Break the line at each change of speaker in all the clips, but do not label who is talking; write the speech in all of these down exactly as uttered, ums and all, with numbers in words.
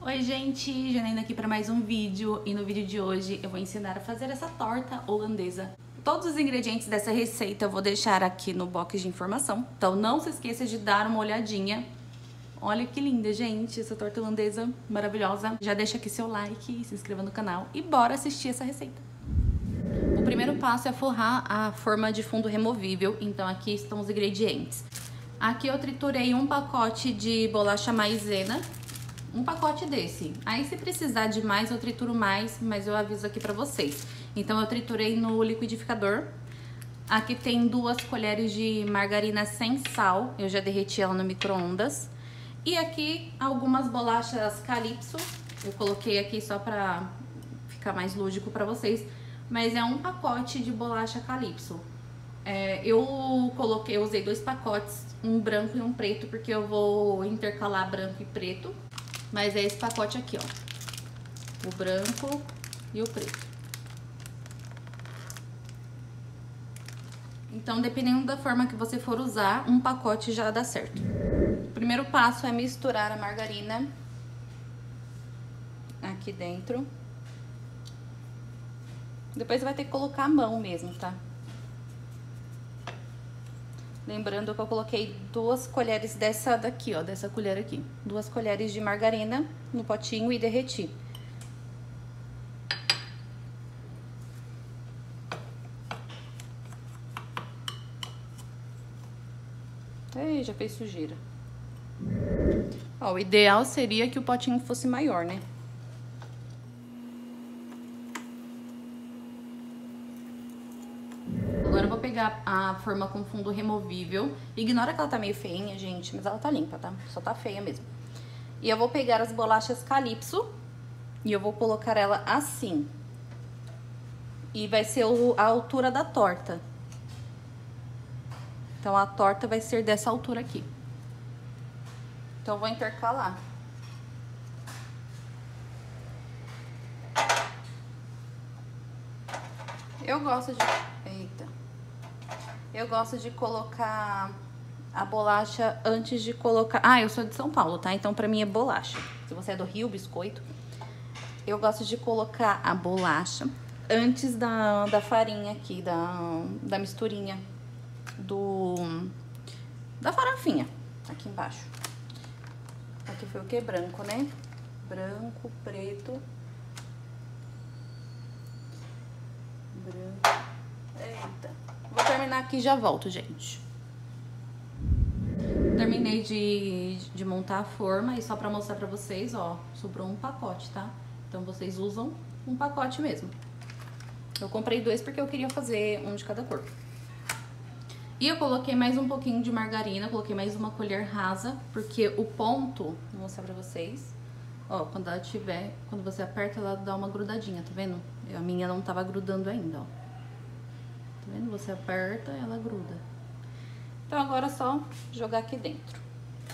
Oi gente, Janaína aqui para mais um vídeo e no vídeo de hoje eu vou ensinar a fazer essa torta holandesa. Todos os ingredientes dessa receita eu vou deixar aqui no box de informação, então não se esqueça de dar uma olhadinha. Olha que linda, gente, essa torta holandesa maravilhosa. Já deixa aqui seu like, se inscreva no canal e bora assistir essa receita. O primeiro passo é forrar a forma de fundo removível, então aqui estão os ingredientes. Aqui eu triturei um pacote de bolacha maisena. Um pacote desse. Aí se precisar de mais eu trituro mais, mas eu aviso aqui pra vocês. Então eu triturei no liquidificador. Aqui tem duas colheres de margarina sem sal, eu já derreti ela no micro-ondas. E aqui algumas bolachas Calypso, eu coloquei aqui só pra ficar mais lúdico pra vocês. Mas é um pacote de bolacha Calypso. É, eu coloquei, eu usei dois pacotes, um branco e um preto, porque eu vou intercalar branco e preto. Mas é esse pacote aqui, ó. O branco e o preto. Então, dependendo da forma que você for usar, um pacote já dá certo. O primeiro passo é misturar a margarina aqui dentro. Depois você vai ter que colocar a mão mesmo, tá? Lembrando que eu coloquei duas colheres dessa daqui, ó, dessa colher aqui. Duas colheres de margarina no potinho e derreti. Ei, já fez sujeira. Ó, o ideal seria que o potinho fosse maior, né? Agora eu vou pegar a forma com fundo removível. Ignora que ela tá meio feinha, gente, mas ela tá limpa, tá? Só tá feia mesmo. E eu vou pegar as bolachas Calypso e eu vou colocar ela assim. E vai ser a altura da torta. Então a torta vai ser dessa altura aqui. Então eu vou intercalar. Eu gosto de... Eita. Eu gosto de colocar a bolacha antes de colocar... Ah, eu sou de São Paulo, tá? Então pra mim é bolacha. Se você é do Rio, biscoito. Eu gosto de colocar a bolacha antes da, da farinha aqui, da, da misturinha do... da farofinha, aqui embaixo. Aqui foi o que? Branco, né? Branco, preto... branco. Eita. Vou terminar aqui e já volto, gente. Terminei de, de montar a forma e só pra mostrar pra vocês, ó, sobrou um pacote, tá? Então vocês usam um pacote mesmo. Eu comprei dois porque eu queria fazer um de cada cor. E eu coloquei mais um pouquinho de margarina, coloquei mais uma colher rasa, porque o ponto, vou mostrar pra vocês, ó, quando ela tiver, quando você aperta, ela dá uma grudadinha, tá vendo? A minha não tava grudando ainda, ó. Tá vendo? Você aperta, ela gruda. Então agora é só jogar aqui dentro.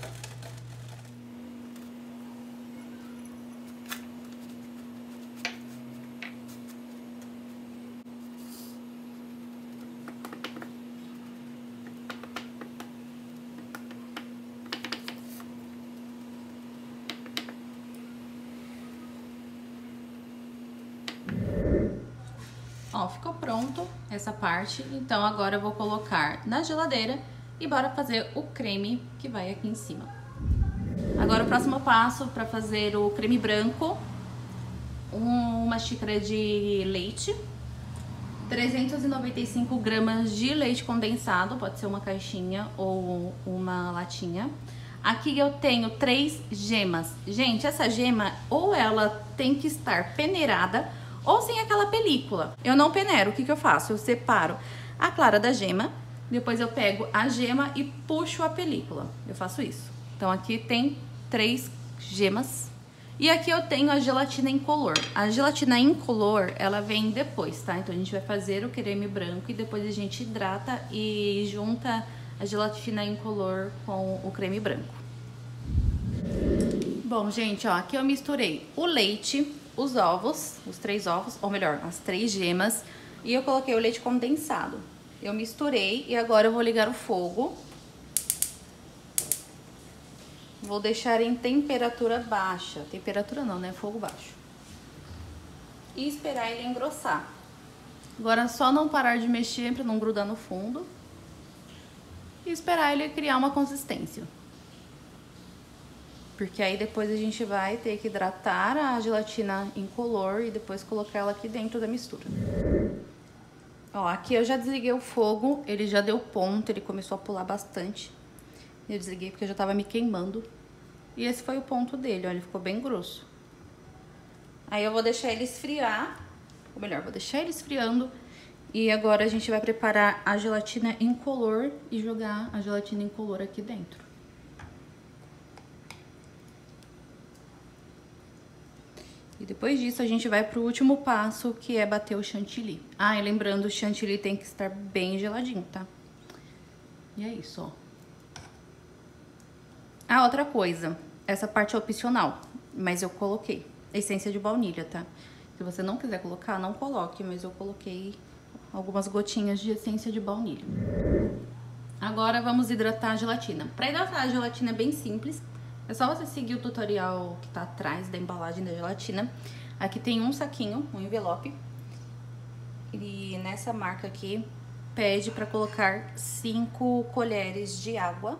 Ó, ficou pronto essa parte, então agora eu vou colocar na geladeira e bora fazer o creme que vai aqui em cima. Agora o próximo passo para fazer o creme branco, uma xícara de leite, trezentos e noventa e cinco gramas de leite condensado, pode ser uma caixinha ou uma latinha. Aqui eu tenho três gemas. Gente, essa gema ou ela tem que estar peneirada ou sem aquela película. Eu não peneiro, o que que eu faço? Eu separo a clara da gema, depois eu pego a gema e puxo a película. Eu faço isso. Então aqui tem três gemas. E aqui eu tenho a gelatina incolor. A gelatina incolor, ela vem depois, tá? Então a gente vai fazer o creme branco e depois a gente hidrata e junta a gelatina incolor com o creme branco. Bom, gente, ó, aqui eu misturei o leite, os ovos, os três ovos, ou melhor, as três gemas, e eu coloquei o leite condensado. Eu misturei e agora eu vou ligar o fogo. Vou deixar em temperatura baixa. Temperatura não, né? Fogo baixo. E esperar ele engrossar. Agora só não parar de mexer para não grudar no fundo. E esperar ele criar uma consistência. Porque aí depois a gente vai ter que hidratar a gelatina incolor e depois colocar ela aqui dentro da mistura. Ó, aqui eu já desliguei o fogo, ele já deu ponto, ele começou a pular bastante. Eu desliguei porque eu já tava me queimando. E esse foi o ponto dele, ó, ele ficou bem grosso. Aí eu vou deixar ele esfriar, ou melhor, vou deixar ele esfriando. E agora a gente vai preparar a gelatina incolor e jogar a gelatina incolor aqui dentro. E depois disso a gente vai pro último passo, que é bater o chantilly. Ah, e lembrando, o chantilly tem que estar bem geladinho, tá? E é isso, ó. Ah, outra coisa, essa parte é opcional, mas eu coloquei essência de baunilha, tá? Se você não quiser colocar, não coloque, mas eu coloquei algumas gotinhas de essência de baunilha. Agora vamos hidratar a gelatina. Para hidratar a gelatina é bem simples. É só você seguir o tutorial que tá atrás da embalagem da gelatina. Aqui tem um saquinho, um envelope. E nessa marca aqui, pede para colocar cinco colheres de água.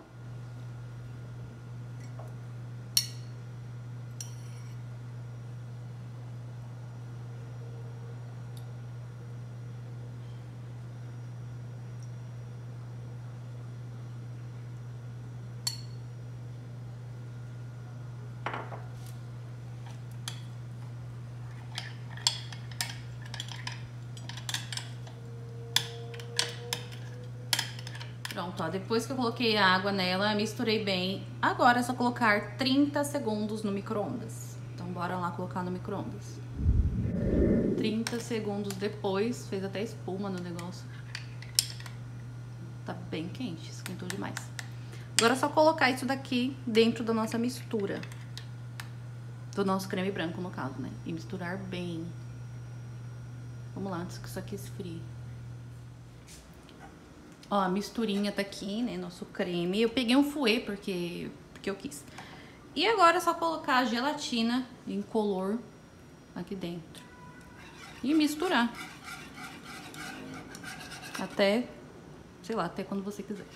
Pronto, ó, depois que eu coloquei a água nela, misturei bem. Agora é só colocar trinta segundos no micro-ondas. Então bora lá colocar no micro-ondas. trinta segundos depois, fez até espuma no negócio. Tá bem quente, esquentou demais. Agora é só colocar isso daqui dentro da nossa mistura. Do nosso creme branco, no caso, né? E misturar bem. Vamos lá, antes que isso aqui esfrie. Ó, a misturinha tá aqui, né? Nosso creme. Eu peguei um fouet porque, porque eu quis. E agora é só colocar a gelatina incolor aqui dentro. E misturar. Até, sei lá, até quando você quiser.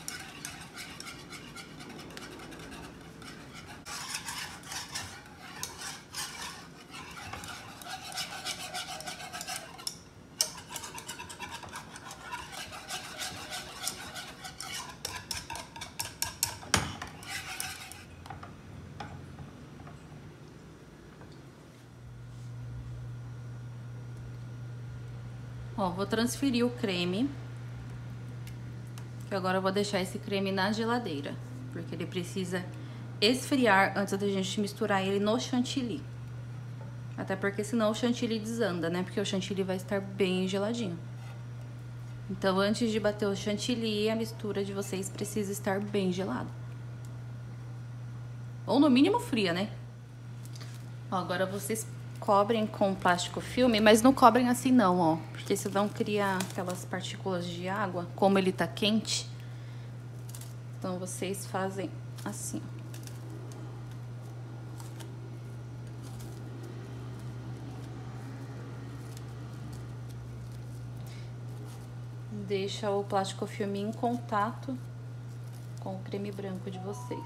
Ó, vou transferir o creme. Que agora eu vou deixar esse creme na geladeira. Porque ele precisa esfriar antes da gente misturar ele no chantilly. Até porque senão o chantilly desanda, né? Porque o chantilly vai estar bem geladinho. Então, antes de bater o chantilly, a mistura de vocês precisa estar bem gelada. Ou no mínimo fria, né? Ó, agora vocês cobrem com plástico filme, mas não cobrem assim não, ó. Porque senão cria aquelas partículas de água, como ele tá quente. Então vocês fazem assim. Deixa o plástico filme em contato com o creme branco de vocês.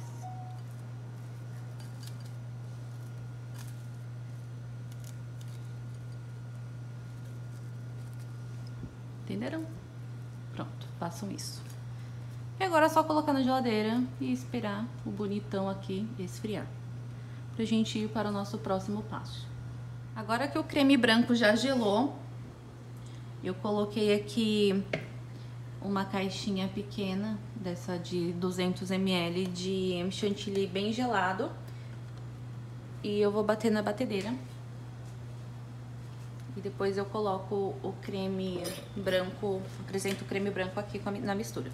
Entenderam? Pronto, façam isso. E agora é só colocar na geladeira e esperar o bonitão aqui esfriar. Pra gente ir para o nosso próximo passo. Agora que o creme branco já gelou, eu coloquei aqui uma caixinha pequena, dessa de duzentos mililitros de chantilly bem gelado. E eu vou bater na batedeira. E depois eu coloco o creme branco, acrescento o creme branco aqui na mistura.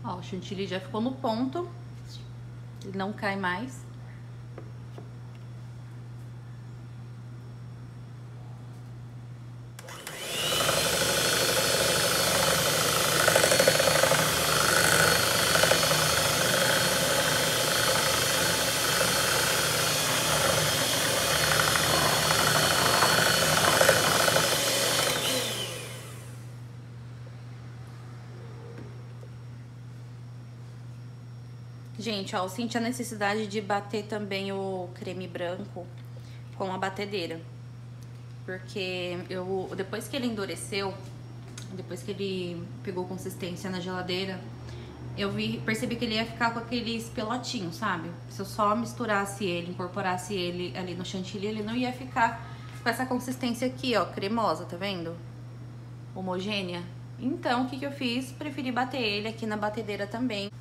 Ó, o chantilly já ficou no ponto. Ele não cai mais. Gente, ó, eu senti a necessidade de bater também o creme branco com a batedeira. Porque eu, depois que ele endureceu, depois que ele pegou consistência na geladeira, eu vi, percebi que ele ia ficar com aqueles pelotinhos, sabe? Se eu só misturasse ele, incorporasse ele ali no chantilly, ele não ia ficar com essa consistência aqui, ó, cremosa, tá vendo? Homogênea. Então, o que que eu fiz? Preferi bater ele aqui na batedeira também.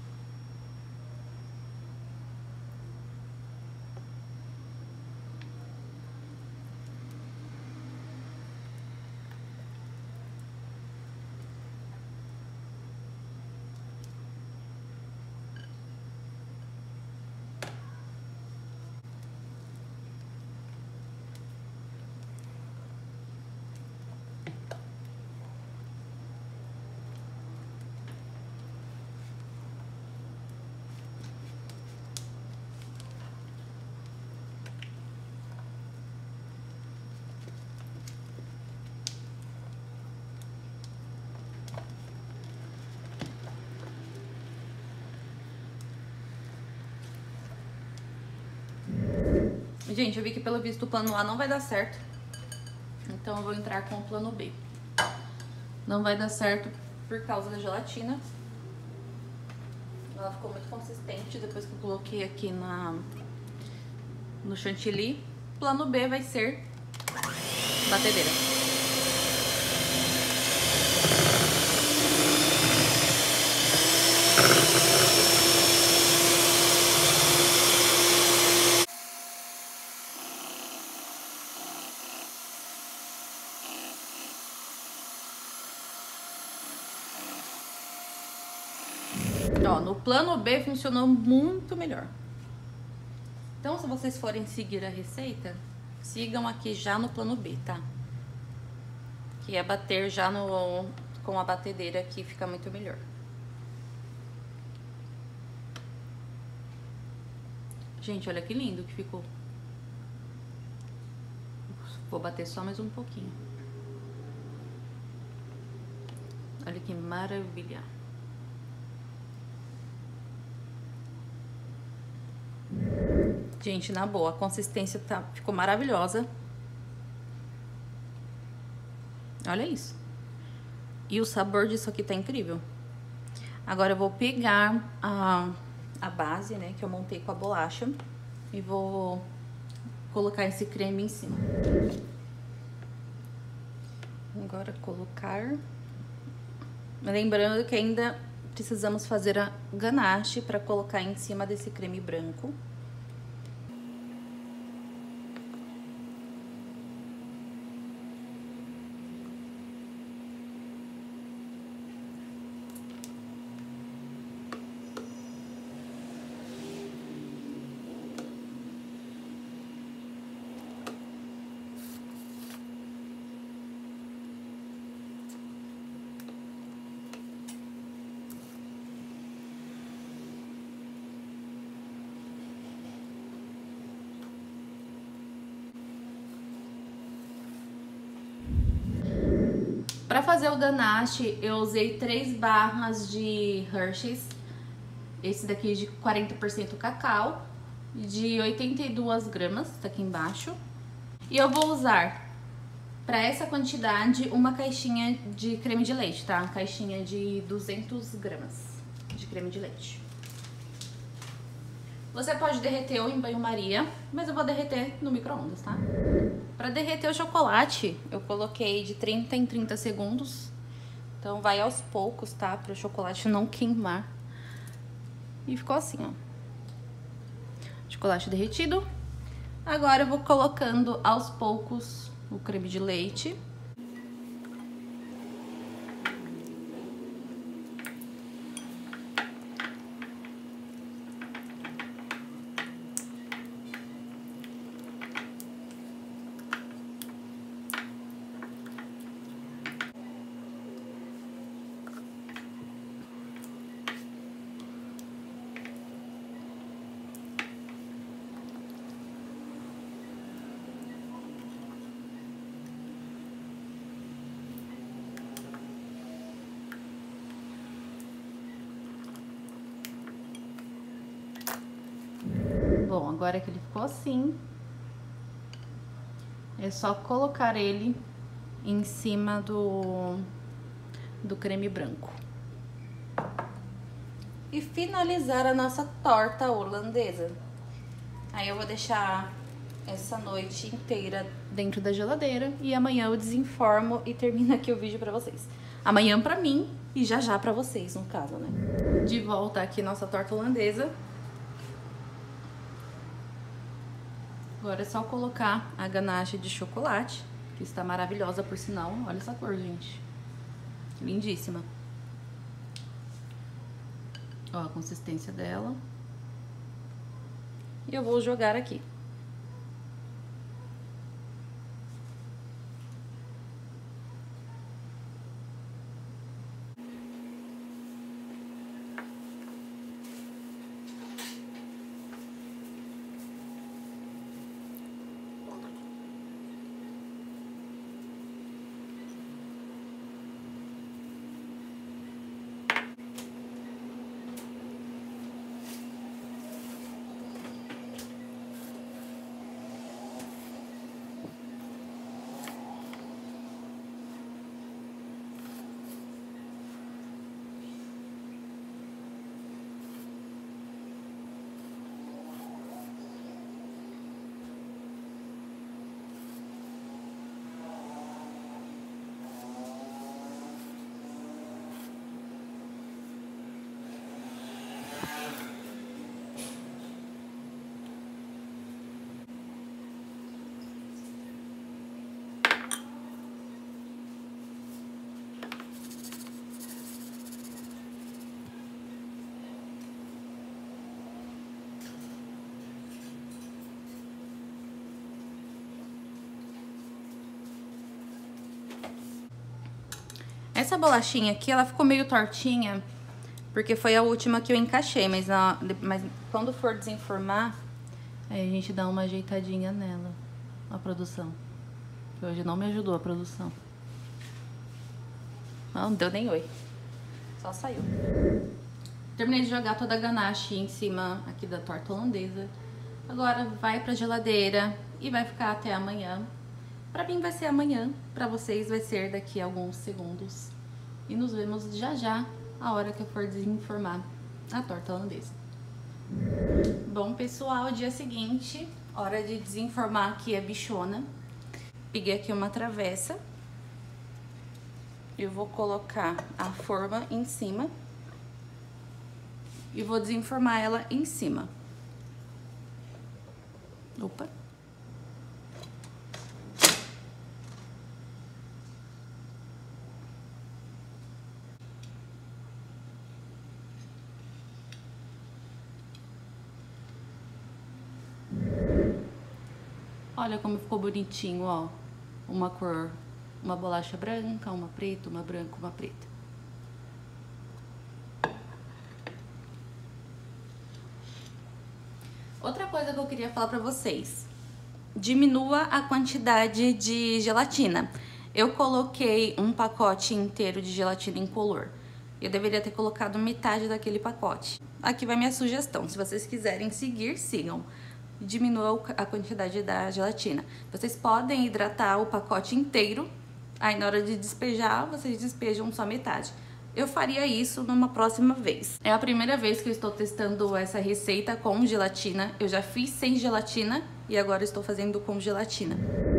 Gente, eu vi que pelo visto o plano A não vai dar certo. Então eu vou entrar com o plano B. Não vai dar certo por causa da gelatina. Ela ficou muito consistente depois que eu coloquei aqui na, no chantilly. Plano B vai ser batedeira. Ó, no plano B funcionou muito melhor. Então, se vocês forem seguir a receita, sigam aqui já no plano B, tá? Que é bater já no, com a batedeira aqui, fica muito melhor. Gente, olha que lindo que ficou. Vou bater só mais um pouquinho. Olha que maravilha. Gente, na boa, a consistência tá, ficou maravilhosa. Olha isso. E o sabor disso aqui tá incrível. Agora eu vou pegar a, a base, né, que eu montei com a bolacha. E vou colocar esse creme em cima. Agora colocar... Lembrando que ainda precisamos fazer a ganache para colocar em cima desse creme branco. Para fazer o ganache, eu usei três barras de Hershey's. Esse daqui de quarenta por cento cacau, de oitenta e duas gramas, tá aqui embaixo. E eu vou usar, para essa quantidade, uma caixinha de creme de leite, tá? Uma caixinha de duzentas gramas de creme de leite. Você pode derreter ou em banho-maria, mas eu vou derreter no micro-ondas, tá? Para derreter o chocolate, eu coloquei de trinta em trinta segundos. Então vai aos poucos, tá? Para o chocolate não queimar. E ficou assim, ó. Chocolate derretido. Agora eu vou colocando aos poucos o creme de leite. Bom, agora que ele ficou assim, é só colocar ele em cima do, do creme branco. E finalizar a nossa torta holandesa. Aí eu vou deixar essa noite inteira dentro da geladeira e amanhã eu desenformo e termino aqui o vídeo pra vocês. Amanhã pra mim e já já pra vocês, no caso, né? De volta aqui nossa torta holandesa. Agora é só colocar a ganache de chocolate, que está maravilhosa por sinal. Olha essa cor, gente. Lindíssima. Ó a consistência dela. E eu vou jogar aqui. Essa bolachinha aqui, ela ficou meio tortinha, porque foi a última que eu encaixei, mas, na, mas quando for desenformar, aí a gente dá uma ajeitadinha nela, a produção. Hoje não me ajudou a produção. Não, não deu nem oi. Só saiu. Terminei de jogar toda a ganache em cima aqui da torta holandesa. Agora vai pra geladeira e vai ficar até amanhã. Pra mim vai ser amanhã, pra vocês vai ser daqui a alguns segundos. E nos vemos já já, a hora que eu for desenformar a torta holandesa. Bom, pessoal, dia seguinte, hora de desenformar aqui a bichona. Peguei aqui uma travessa. Eu vou colocar a forma em cima. E vou desenformar ela em cima. Opa! Olha como ficou bonitinho, ó. Uma cor, uma bolacha branca, uma preta, uma branca, uma preta. Outra coisa que eu queria falar pra vocês. Diminua a quantidade de gelatina. Eu coloquei um pacote inteiro de gelatina incolor. Eu deveria ter colocado metade daquele pacote. Aqui vai minha sugestão. Se vocês quiserem seguir, sigam. Diminua a quantidade da gelatina. Vocês podem hidratar o pacote inteiro, aí na hora de despejar, vocês despejam só metade. Eu faria isso numa próxima vez. É a primeira vez que eu estou testando essa receita com gelatina. Eu já fiz sem gelatina e agora estou fazendo com gelatina.